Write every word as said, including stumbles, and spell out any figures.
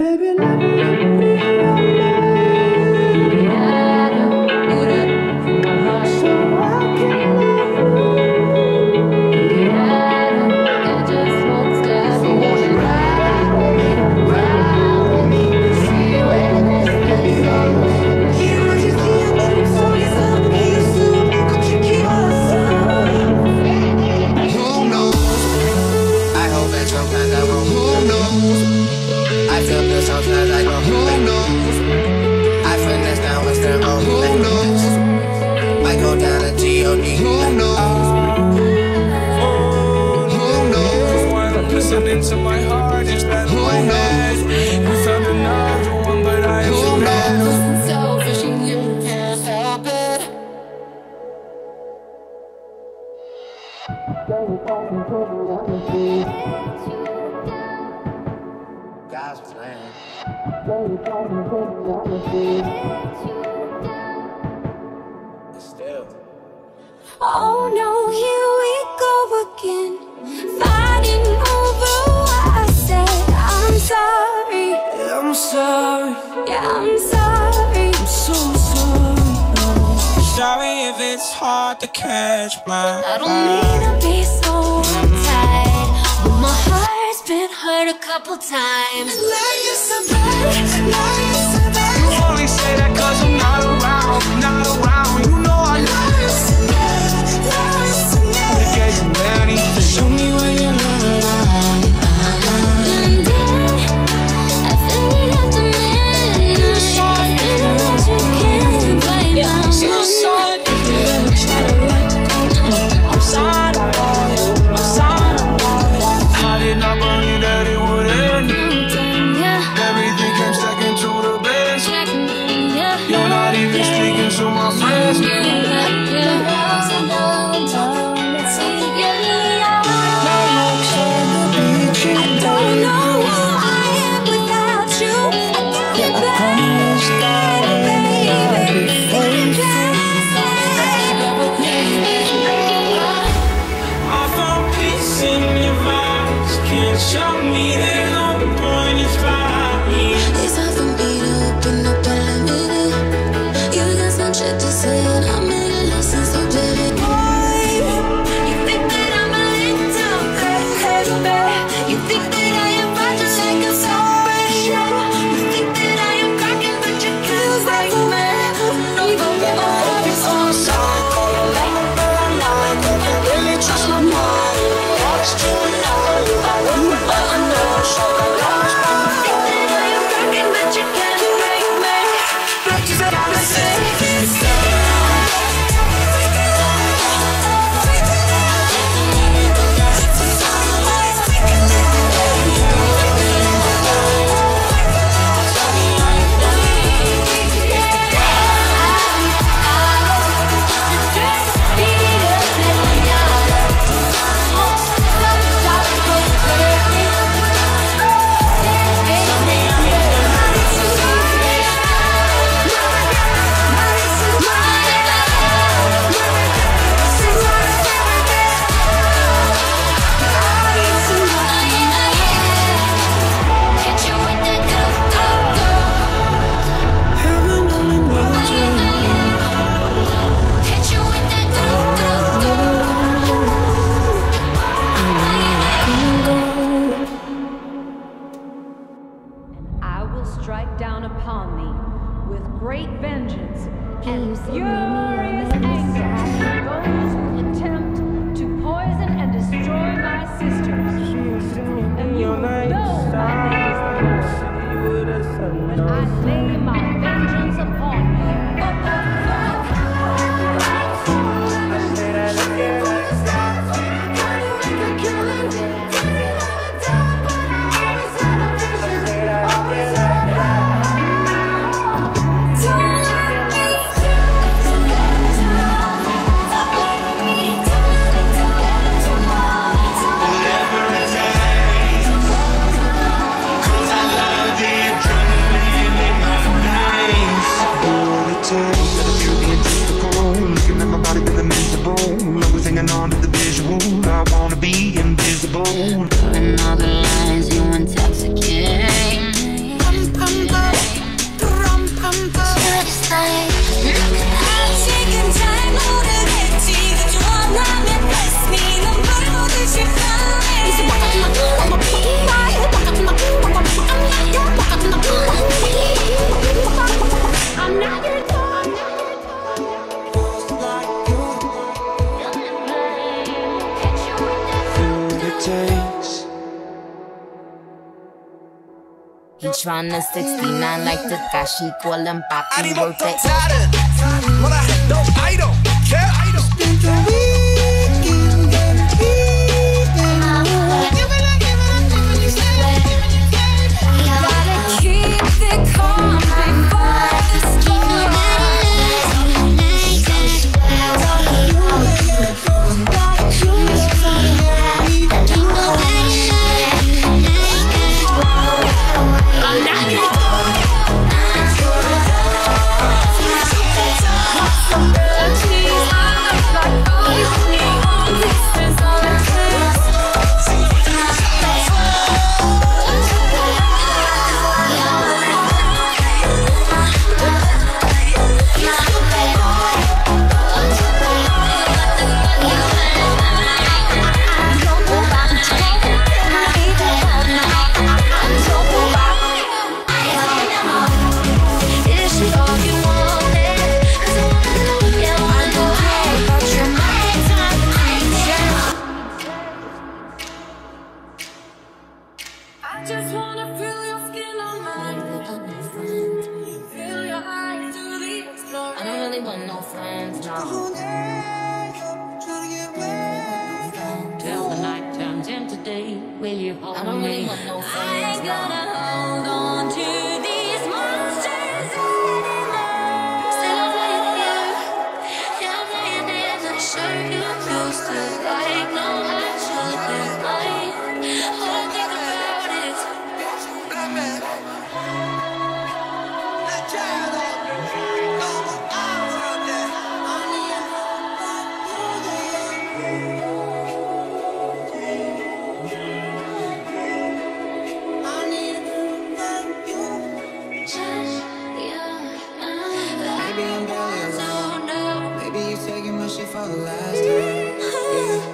Baby, let me into my heart, is that who knows? You found another one, but I am so bad. Selfish and you can't help it. God's plan. Still. Oh no, here we go again. Fighting over what I said. I'm sorry. Yeah, I'm sorry. Yeah, I'm sorry. I'm so sorry. No. Sorry if it's hard to catch my I don't mean to be so uptight, but my heart's been hurt a couple times. Like you said, like you said, you only say that cause I'm not around, not around. You know I love you. I gave you many. Show me where you love. And then I figured out the man. I you can't blame me. I'm sorry. I'm sorry. I'm sorry. I did not believe that it would end. Everything came second to the best. You're not even speaking to my friends. Show me there's no point in trying. It's hard for me to open up and admit it. You got some shit to say and I made a lesson, so baby boy, you think that I'm a little baby. You think that I am fragile like a sorry. You think that I am cracking, but you can't break me. No, no, no, I'm sorry. I really trust my body. It's true. Adrenaline in my He tryna sixty-nine like Takashi, call him Papi, work it. When I had no idol, care idol. Gotta keep it calm before the storm. Maybe you taking my shit for the last time. Yeah.